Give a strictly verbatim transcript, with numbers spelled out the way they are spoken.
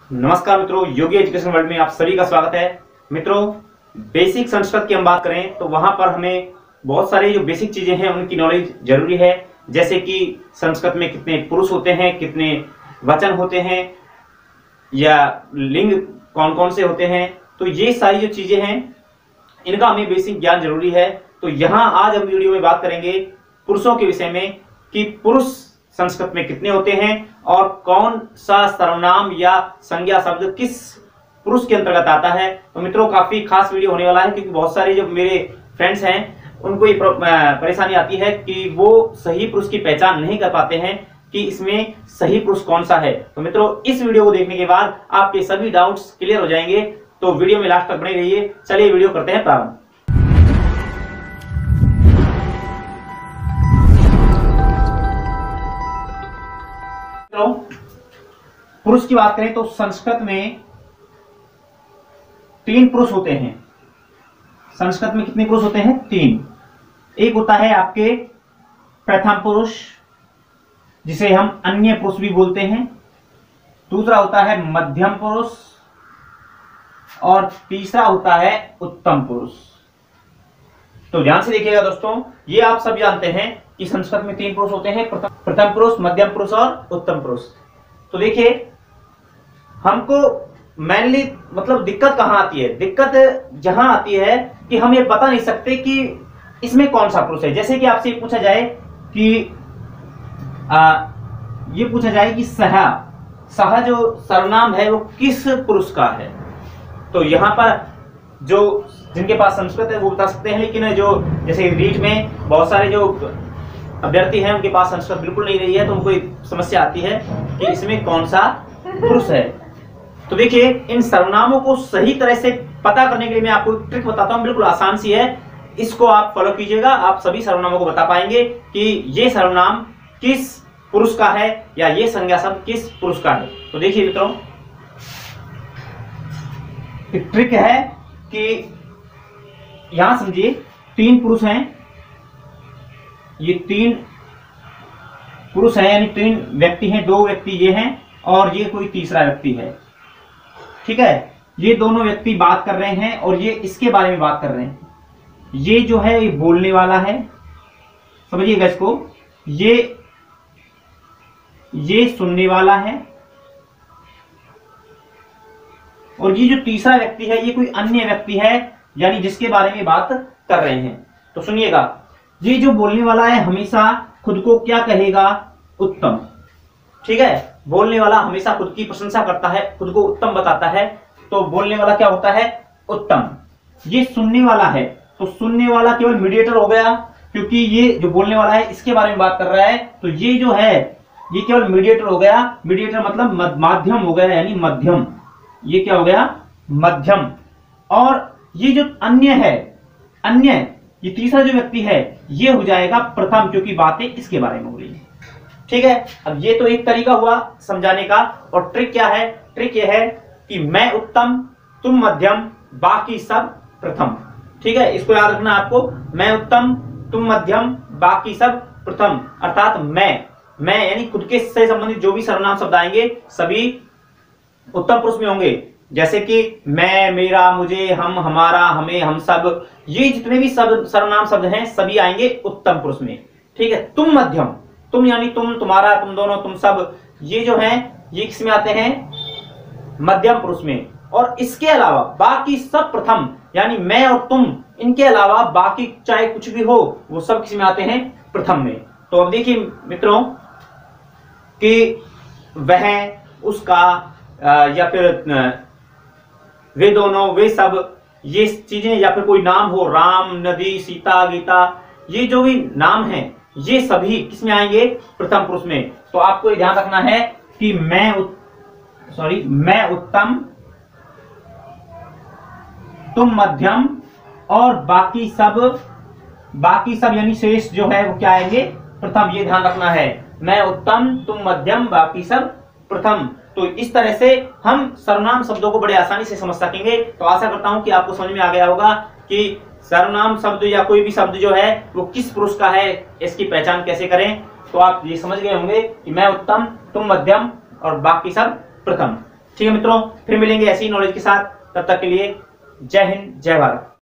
नमस्कार मित्रों, योगी education world में आप सभी का स्वागत है। मित्रों, बेसिक संस्कृत की हम बात करें तो वहां पर हमें बहुत सारी जो बेसिक चीजें हैं उनकी नॉलेज जरूरी है। जैसे कि संस्कृत में कितने पुरुष होते हैं, कितने वचन होते हैं, या लिंग कौन कौन से होते हैं, तो ये सारी जो चीजें हैं इनका हमें बेसिक ज्ञान जरूरी है। तो यहाँ आज हम वीडियो में बात करेंगे पुरुषों के विषय में कि पुरुष संस्कृत में कितने होते हैं और कौन सा सर्वनाम या संज्ञा शब्द किस पुरुष के अंतर्गत आता है। तो मित्रों, काफी खास वीडियो होने वाला है क्योंकि बहुत सारे जो मेरे फ्रेंड्स हैं उनको ये परेशानी आती है कि वो सही पुरुष की पहचान नहीं कर पाते हैं कि इसमें सही पुरुष कौन सा है। तो मित्रों, इस वीडियो को देखने के बाद आपके सभी डाउट्स क्लियर हो जाएंगे। तो वीडियो में लास्ट तक बने रहिए। चलिए वीडियो करते हैं प्रारंभ। पुरुष की बात करें तो संस्कृत में तीन पुरुष होते हैं। संस्कृत में कितने पुरुष होते हैं? तीन। एक होता है आपके प्रथम पुरुष, जिसे हम अन्य पुरुष भी बोलते हैं। दूसरा होता है मध्यम पुरुष और तीसरा होता है उत्तम पुरुष। तो ध्यान से देखिएगा दोस्तों, ये आप सब जानते हैं कि संस्कृत में तीन पुरुष होते हैं, प्रथम पुरुष, मध्यम पुरुष और उत्तम पुरुष। तो देखिए, हमको मेनली मतलब दिक्कत कहां आती है? दिक्कत जहां आती है कि हम ये बता नहीं सकते कि इसमें कौन सा पुरुष है। जैसे कि आपसे ये पूछा जाए कि आ, ये पूछा जाए कि सहा सहा जो सर्वनाम है वो किस पुरुष का है। तो यहां पर जो जिनके पास संस्कृत है वो बता सकते हैं, लेकिन जो जैसे रीट में बहुत सारे जो अभ्यर्थी हैं उनके पास संस्कृत बिल्कुल नहीं रही है, तो उनको एक समस्या आती है कि इसमें कौन सा पुरुष है। तो देखिए, इन सर्वनामों को सही तरह से पता करने के लिए मैं आपको एक ट्रिक बताता हूं, बिल्कुल आसान सी है। इसको आप फॉलो कीजिएगा, आप सभी सर्वनामों को बता पाएंगे कि ये सर्वनाम किस पुरुष का है या ये संज्ञा शब्द किस पुरुष का है। तो देखिए मित्रों, एक ट्रिक है कि यहां समझिए, तीन पुरुष हैं, ये तीन पुरुष हैं, यानी तीन व्यक्ति हैं। दो व्यक्ति ये हैं और ये कोई तीसरा व्यक्ति है, ठीक है। ये दोनों व्यक्ति बात कर रहे हैं और ये इसके बारे में बात कर रहे हैं। ये जो है ये बोलने वाला है, समझिएगा इसको। ये ये सुनने वाला है और ये जो तीसरा व्यक्ति है ये कोई अन्य व्यक्ति है, यानी जिसके बारे में बात कर रहे हैं। तो सुनिएगा, ये जो बोलने वाला है हमेशा खुद को क्या कहेगा? उत्तम, ठीक है। बोलने वाला हमेशा खुद की प्रशंसा करता है, खुद को उत्तम बताता है, तो बोलने वाला क्या होता है? उत्तम। ये सुनने वाला है, तो सुनने वाला केवल मीडिएटर हो गया, क्योंकि ये जो बोलने वाला है इसके बारे में बात कर रहा है, तो ये जो है ये केवल मीडिएटर हो गया। मीडिएटर मतलब माध्यम हो गया, यानी मध्यम। ये क्या हो गया? मध्यम। और ये जो अन्य है, अन्य ये तीसरा जो व्यक्ति है ये हो जाएगा प्रथम, क्योंकि बातें इसके बारे में हो रही है, ठीक है। अब ये तो एक तरीका हुआ समझाने का। और ट्रिक क्या है? ट्रिक ये है कि मैं उत्तम, तुम मध्यम, बाकी सब प्रथम, ठीक है। इसको याद रखना आपको। मैं उत्तम, तुम मध्यम, बाकी सब प्रथम। अर्थात मैं मैं यानी खुद के से संबंधित जो भी सर्वनाम शब्द आएंगे सभी उत्तम पुरुष में होंगे। जैसे कि मैं, मेरा, मुझे, हम, हमारा, हमें, हम सब, ये जितने भी शब्द सर्वनाम शब्द हैं सभी आएंगे उत्तम पुरुष में, ठीक है। तुम मध्यम, तुम यानी तुम, तुम्हारा, तुम दोनों, तुम सब, ये जो हैं ये किस में आते हैं? मध्यम पुरुष में। और इसके अलावा बाकी सब प्रथम, यानी मैं और तुम, इनके अलावा बाकी चाहे कुछ भी हो वो सब किस में आते हैं? प्रथम में। तो अब देखिए मित्रों कि वह, उसका, या फिर वे दोनों, वे सब, ये चीजें, या फिर कोई नाम हो, राम, नदी, सीता, गीता, ये जो भी नाम है ये सभी किसमें आएंगे? प्रथम पुरुष में। तो आपको ये ध्यान रखना है कि मैं उत, सॉरी मैं उत्तम, तुम मध्यम और बाकी सब, बाकी सब यानी शेष जो है वो क्या आएंगे? प्रथम। ये ध्यान रखना है, मैं उत्तम, तुम मध्यम, बाकी सब प्रथम। तो इस तरह से हम सर्वनाम शब्दों को बड़े आसानी से समझ सकेंगे। तो आशा करता हूं कि आपको समझ में आ गया होगा कि सर्वनाम शब्द या कोई भी शब्द जो है वो किस पुरुष का है, इसकी पहचान कैसे करें। तो आप ये समझ गए होंगे कि मैं उत्तम, तुम मध्यम और बाकी सब प्रथम। ठीक है मित्रों, फिर मिलेंगे ऐसी नॉलेज के साथ, तब तक के लिए जय हिंद जय भारत।